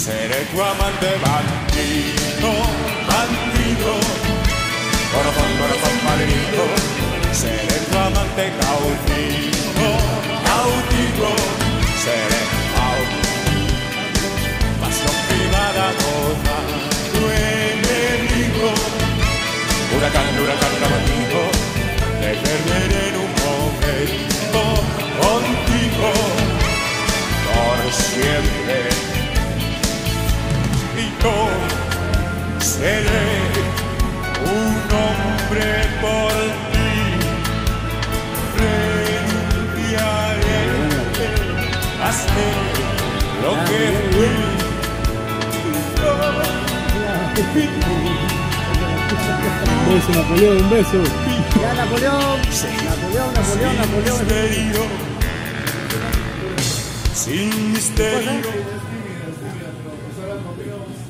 seré tu amante bandido, bandido, corazón, corazón maldito, seré tu amante cautivo, cautivo, seré pasión privada toda, tu enemigo, huracán, huracán abatido, te perderé en un momento contigo, por siempre. Y yo seré un hombre por ti, renunciaré a hacer lo que fui. Un beso, Napoleón, un beso. Ya, Napoleón. Napoleón. Sin misterio.